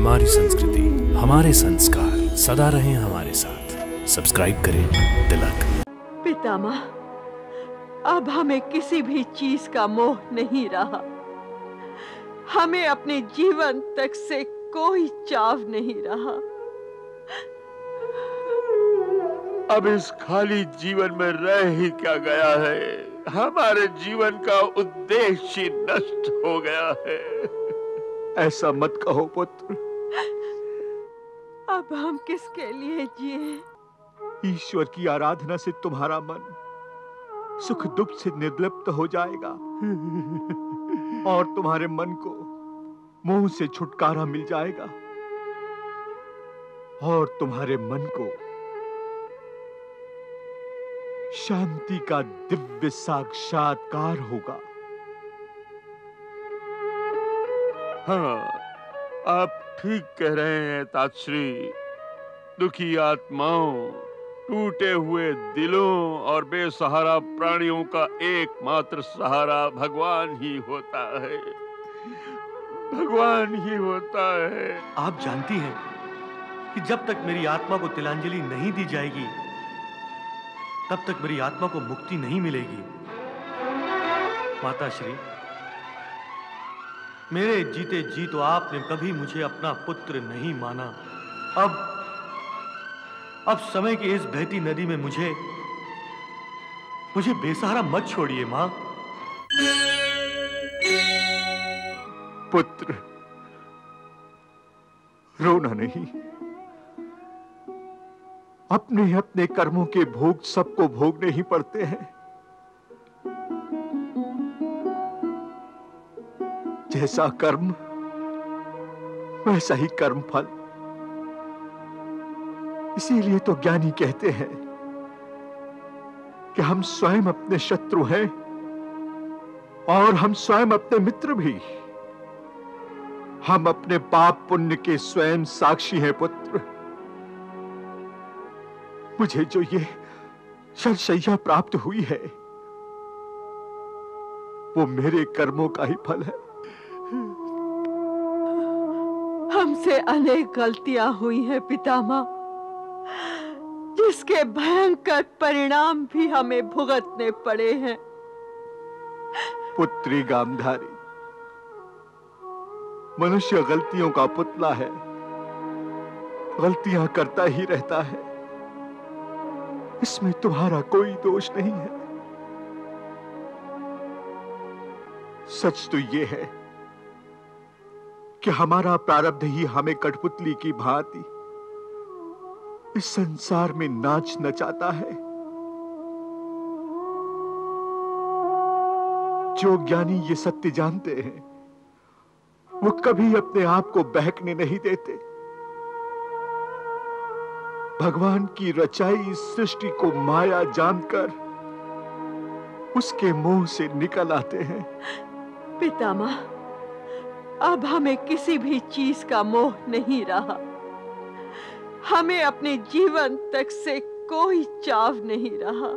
हमारी संस्कृति, हमारे संस्कार सदा रहें हमारे साथ। सब्सक्राइब करें तिलक। पितामह, अब हमें किसी भी चीज का मोह नहीं रहा। हमें अपने जीवन तक से कोई चाव नहीं रहा। अब इस खाली जीवन में रह ही क्या गया है? हमारे जीवन का उद्देश्य नष्ट हो गया है। ऐसा मत कहो पुत्र। अब हम किसके लिए जिए? ईश्वर की आराधना से तुम्हारा मन सुख दुख से निर्लिप्त हो जाएगा और तुम्हारे मन को मोह से छुटकारा मिल जाएगा और तुम्हारे मन को शांति का दिव्य साक्षात्कार होगा। हाँ, आप ठीक कह रहे हैं तातश्री। दुखी आत्माओं, टूटे हुए दिलों और बेसहारा प्राणियों का एकमात्र सहारा भगवान ही होता है। भगवान ही होता है। आप जानती हैं कि जब तक मेरी आत्मा को तिलांजलि नहीं दी जाएगी तब तक मेरी आत्मा को मुक्ति नहीं मिलेगी। माताश्री, मेरे जीते जी तो आपने कभी मुझे अपना पुत्र नहीं माना। अब समय की इस बहती नदी में मुझे बेसहारा मत छोड़िए मां। पुत्र, रोना नहीं। अपने अपने कर्मों के भोग सबको भोगने ही पड़ते हैं। जैसा कर्म वैसा ही कर्म फल। इसीलिए तो ज्ञानी कहते हैं कि हम स्वयं अपने शत्रु हैं और हम स्वयं अपने मित्र भी। हम अपने पाप पुण्य के स्वयं साक्षी हैं पुत्र। मुझे जो ये शरशैया प्राप्त हुई है वो मेरे कर्मों का ही फल है। हमसे अनेक गलतियां हुई हैं पितामह, जिसके भयंकर परिणाम भी हमें भुगतने पड़े हैं। पुत्री गांधारी, मनुष्य गलतियों का पुतला है, गलतियां करता ही रहता है। इसमें तुम्हारा कोई दोष नहीं है। सच तो यह है कि हमारा प्रारब्ध ही हमें कठपुतली की भांति इस संसार में नाच नचाता है। जो ज्ञानी ये सत्य जानते हैं वो कभी अपने आप को बहकने नहीं देते। भगवान की रचाई इस सृष्टि को माया जानकर उसके मुंह से निकल आते हैं। पितामह, अब हमें किसी भी चीज का मोह नहीं रहा। हमें अपने जीवन तक से कोई चाव नहीं रहा।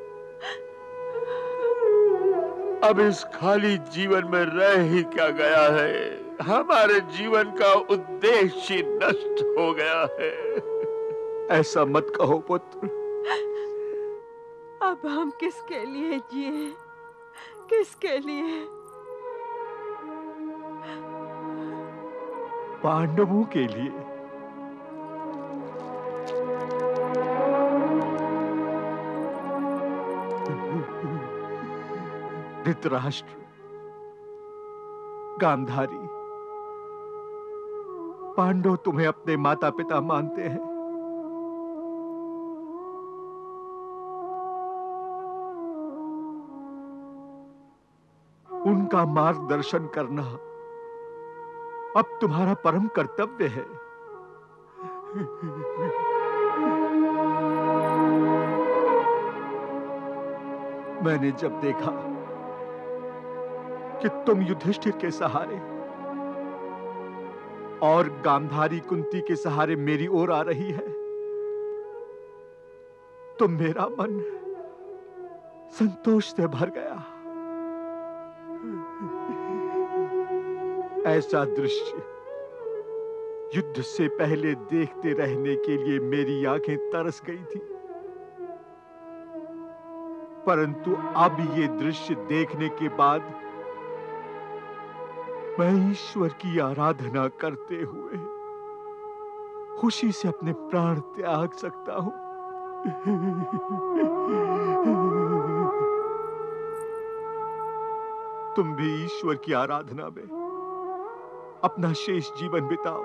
अब इस खाली जीवन में रह ही क्या गया है? हमारे जीवन का उद्देश्य नष्ट हो गया है। ऐसा मत कहो पुत्र। अब हम किसके लिए जिए? किसके लिए? पांडवों के लिए। धृतराष्ट्र, गांधारी, पांडव तुम्हें अपने माता पिता मानते हैं। उनका मार्गदर्शन करना अब तुम्हारा परम कर्तव्य है। मैंने जब देखा कि तुम युधिष्ठिर के सहारे और गांधारी कुंती के सहारे मेरी ओर आ रही है तो मेरा मन संतोष से भर गया। ऐसा दृश्य युद्ध से पहले देखते रहने के लिए मेरी आंखें तरस गई थी, परंतु अब ये दृश्य देखने के बाद मैं ईश्वर की आराधना करते हुए खुशी से अपने प्राण त्याग सकता हूं। तुम भी ईश्वर की आराधना में अपना शेष जीवन बिताओ।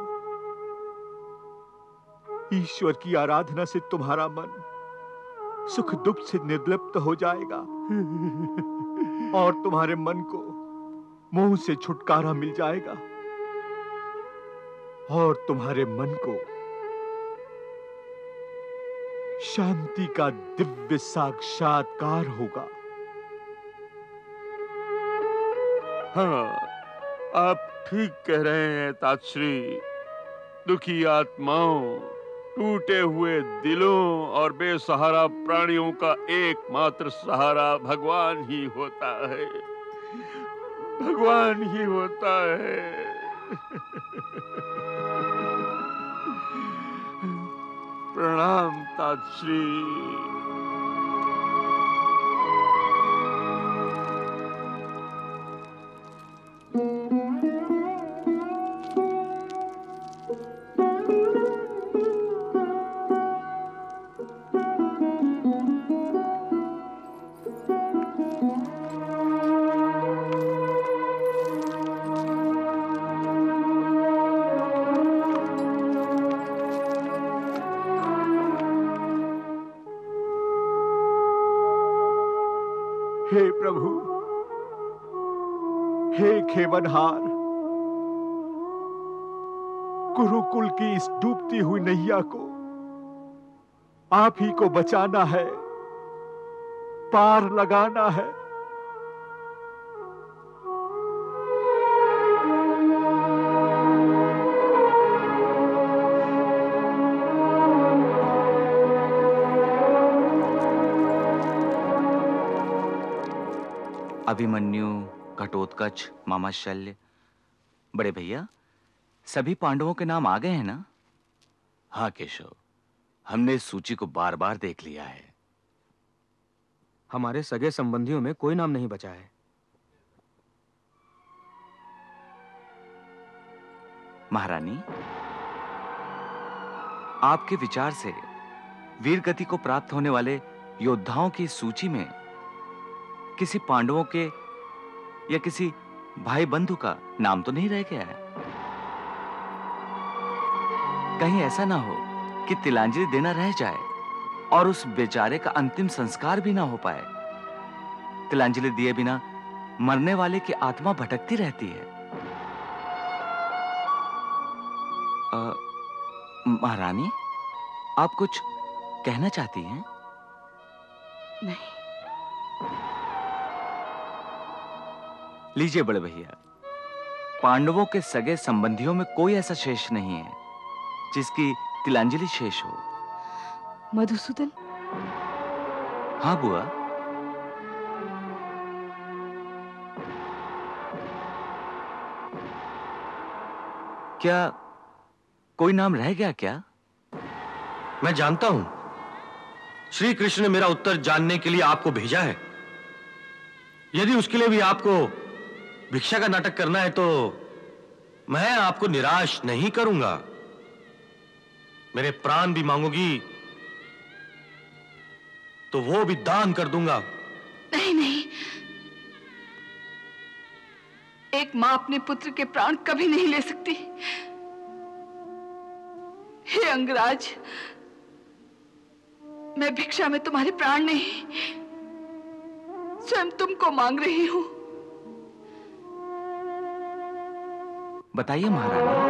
ईश्वर की आराधना से तुम्हारा मन सुख दुख से निर्लिप्त हो जाएगा और तुम्हारे मन को मोह से छुटकारा मिल जाएगा और तुम्हारे मन को शांति का दिव्य साक्षात्कार होगा। हाँ, आप ठीक कह रहे हैं तातश्री। दुखी आत्माओं, टूटे हुए दिलों और बेसहारा प्राणियों का एकमात्र सहारा भगवान ही होता है। भगवान ही होता है। प्रणाम तातश्री। हे प्रभु, हे खेवनहार, गुरुकुल की इस डूबती हुई नैया को आप ही को बचाना है, पार लगाना है। अभिमन्यु, घटोत्कच, मामा शल्य, बड़े भैया सभी पांडवों के नाम आ गए हैं ना? हाँ केशव, हमने इस सूची को बार बार देख लिया है। हमारे सगे संबंधियों में कोई नाम नहीं बचा है। महारानी, आपके विचार से वीर गति को प्राप्त होने वाले योद्धाओं की सूची में किसी पांडवों के या किसी भाई बंधु का नाम तो नहीं रह गया है? कहीं ऐसा ना हो कि तिलांजलि देना रह जाए और उस बेचारे का अंतिम संस्कार भी ना हो पाए। तिलांजलि दिए बिना मरने वाले की आत्मा भटकती रहती है। महारानी, आप कुछ कहना चाहती हैं? नहीं। लीजिए बड़े भैया, पांडवों के सगे संबंधियों में कोई ऐसा शेष नहीं है जिसकी तिलांजलि शेष हो। मधुसूदन? हाँ बुआ। क्या कोई नाम रह गया क्या? मैं जानता हूं, श्री कृष्ण ने मेरा उत्तर जानने के लिए आपको भेजा है। यदि उसके लिए भी आपको भिक्षा का नाटक करना है तो मैं आपको निराश नहीं करूंगा। मेरे प्राण भी मांगोगी तो वो भी दान कर दूंगा। नहीं नहीं, एक मां अपने पुत्र के प्राण कभी नहीं ले सकती। हे अंगराज, मैं भिक्षा में तुम्हारे प्राण नहीं, स्वयं तुमको मांग रही हूं। बताइए महारानी,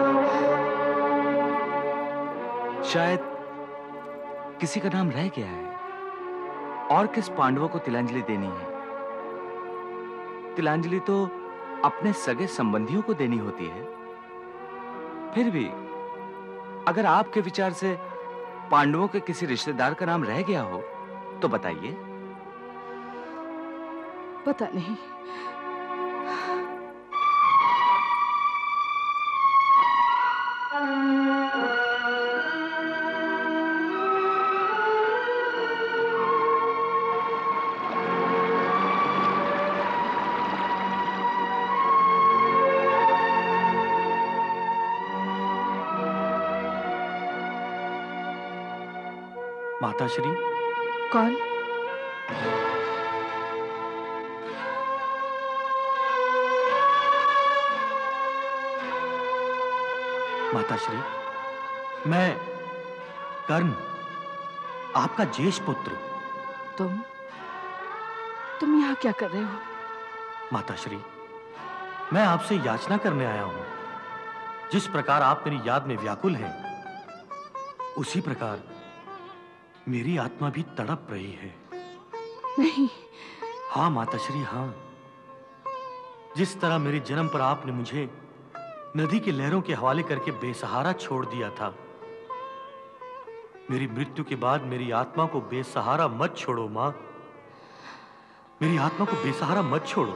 शायद किसी का नाम रह गया है और किस पांडवों को तिलांजलि देनी है? तिलांजलि तो अपने सगे संबंधियों को देनी होती है। फिर भी अगर आपके विचार से पांडवों के किसी रिश्तेदार का नाम रह गया हो तो बताइए। पता नहीं। माताश्री। कौन? माताश्री, मैं कर्ण, आपका ज्येष्ठ पुत्र। तुम यहाँ क्या कर रहे हो? माताश्री, मैं आपसे याचना करने आया हूं। जिस प्रकार आप मेरी याद में व्याकुल हैं, उसी प्रकार मेरी आत्मा भी तड़प रही है। नहीं। हाँ माताश्री, हाँ। जिस तरह मेरे जन्म पर आपने मुझे नदी के लहरों के हवाले करके बेसहारा छोड़ दिया था, मेरी मृत्यु के बाद मेरी आत्मा को बेसहारा मत छोड़ो मां। मेरी आत्मा को बेसहारा मत छोड़ो,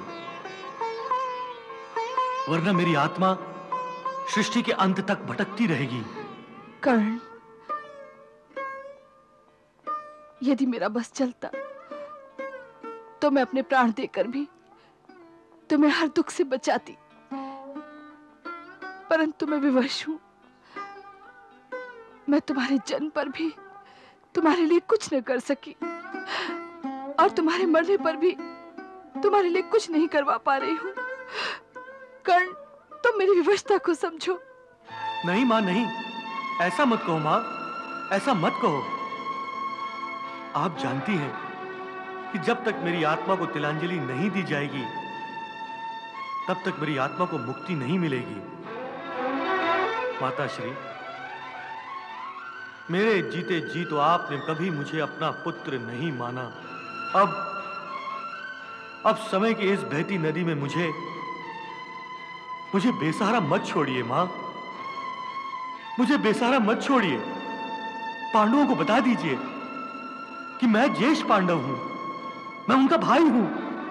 वरना मेरी आत्मा सृष्टि के अंत तक भटकती रहेगी। कर्ण, यदि मेरा बस चलता तो मैं अपने प्राण देकर भी तुम्हें हर दुख से बचाती, परंतु मैं विवश हूं। मैं तुम्हारे जन्म पर भी तुम्हारे लिए कुछ न कर सकी, और तुम्हारे मरने पर भी तुम्हारे लिए कुछ नहीं करवा पा रही हूं। कर्ण, तुम मेरी विवशता को समझो। नहीं मां, नहीं, ऐसा मत कहो मां, ऐसा मत कहो। आप जानती हैं कि जब तक मेरी आत्मा को तिलांजलि नहीं दी जाएगी, तब तक मेरी आत्मा को मुक्ति नहीं मिलेगी। माताश्री, मेरे जीते जी तो आपने कभी मुझे अपना पुत्र नहीं माना। अब समय की इस बहती नदी में मुझे बेसहारा मत छोड़िए मां, मुझे बेसहारा मत छोड़िए। पांडवों को बता दीजिए कि मैं ज्येष्ठ पांडव हूं, मैं उनका भाई हूं।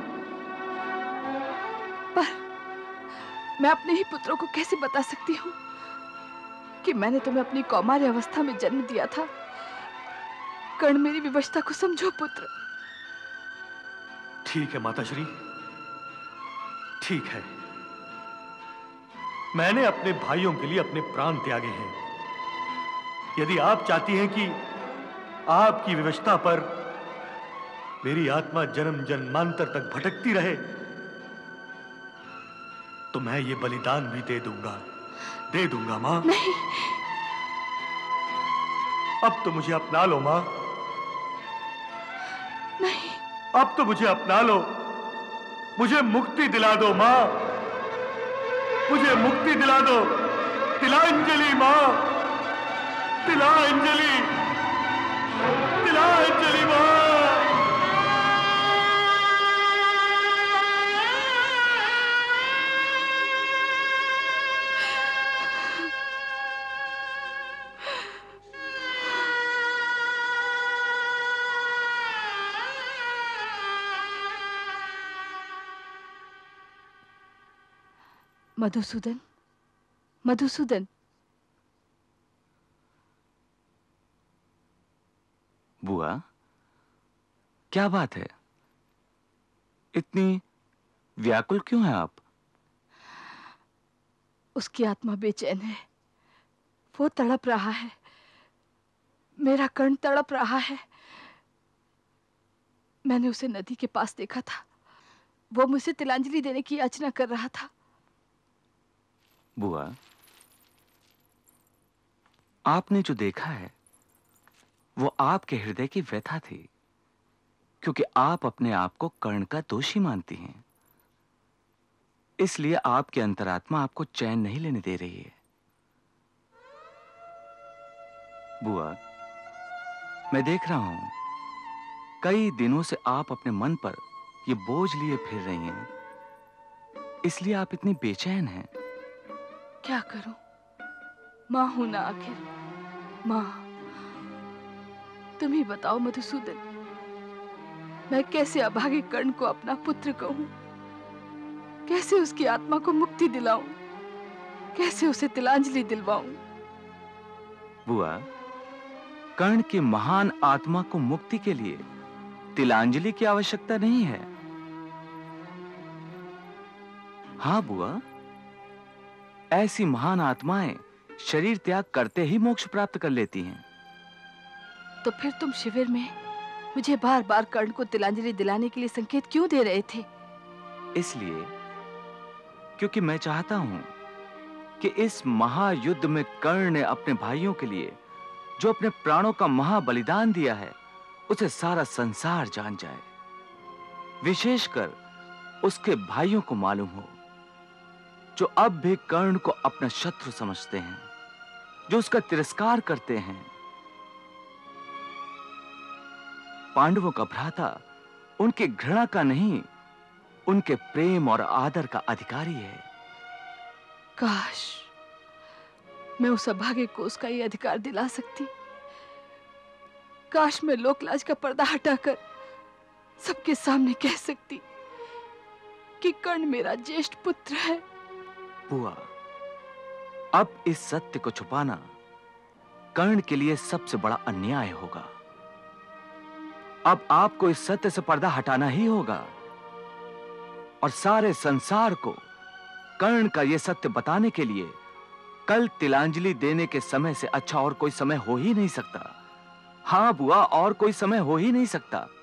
पर मैं अपने ही पुत्रों को कैसे बता सकती हूँ कि मैंने तुम्हें अपनी कौमार्य अवस्था में जन्म दिया था? कर्ण, मेरी विवशता को समझो पुत्र। ठीक है माताश्री, ठीक है। मैंने अपने भाइयों के लिए अपने प्राण त्यागे हैं। यदि आप चाहती हैं कि आपकी विवशता पर मेरी आत्मा जन्म जन्मांतर तक भटकती रहे, तो मैं ये बलिदान भी दे दूंगा मां। नहीं। अब तो मुझे अपना लो मां। नहीं। अब तो मुझे अपना लो, मुझे मुक्ति दिला दो मां, मुझे मुक्ति दिला दो। तिलांजलि मां, तिलांजलि, तिलांजलि मां। मधुसूदन, मधुसूदन। बुआ, क्या बात है? इतनी व्याकुल क्यों हैं आप? उसकी आत्मा बेचैन है, वो तड़प रहा है, मेरा कर्ण तड़प रहा है। मैंने उसे नदी के पास देखा था, वो मुझसे तिलांजलि देने की याचना कर रहा था। बुआ, आपने जो देखा है वो आपके हृदय की व्यथा थी, क्योंकि आप अपने आप को कर्ण का दोषी मानती हैं। इसलिए आपकी अंतरात्मा आपको चैन नहीं लेने दे रही है। बुआ, मैं देख रहा हूं कई दिनों से आप अपने मन पर ये बोझ लिए फिर रही हैं, इसलिए आप इतनी बेचैन हैं। क्या करूं? मां हूं ना आखिर। मां, तुम ही बताओ मधुसूदन, मैं कैसे अभागे कर्ण को अपना पुत्र कहूं? कैसे उसकी आत्मा को मुक्ति दिलाऊं? कैसे उसे तिलांजलि दिलवाऊं? बुआ, कर्ण की महान आत्मा को मुक्ति के लिए तिलांजलि की आवश्यकता नहीं है। हां बुआ, ऐसी महान आत्माएं शरीर त्याग करते ही मोक्ष प्राप्त कर लेती हैं। तो फिर तुम शिविर में मुझे बार बार कर्ण को तिलांजलि दिलाने के लिए संकेत क्यों दे रहे थे? इसलिए क्योंकि मैं चाहता हूं कि इस महायुद्ध में कर्ण ने अपने भाइयों के लिए जो अपने प्राणों का महाबलिदान दिया है उसे सारा संसार जान जाए। विशेषकर उसके भाइयों को मालूम हो जो अब भी कर्ण को अपना शत्रु समझते हैं, जो उसका तिरस्कार करते हैं। पांडवों का भ्राता उनकी घृणा का नहीं, उनके प्रेम और आदर का अधिकारी है। काश मैं उस अभागे को उसका ये अधिकार दिला सकती। काश मैं लोकलाज का पर्दा हटाकर सबके सामने कह सकती कि कर्ण मेरा ज्येष्ठ पुत्र है। बुआ, अब इस सत्य को छुपाना कर्ण के लिए सबसे बड़ा अन्याय होगा। अब आपको इस सत्य से पर्दा हटाना ही होगा और सारे संसार को कर्ण का यह सत्य बताने के लिए कल तिलांजलि देने के समय से अच्छा और कोई समय हो ही नहीं सकता। हां बुआ, और कोई समय हो ही नहीं सकता।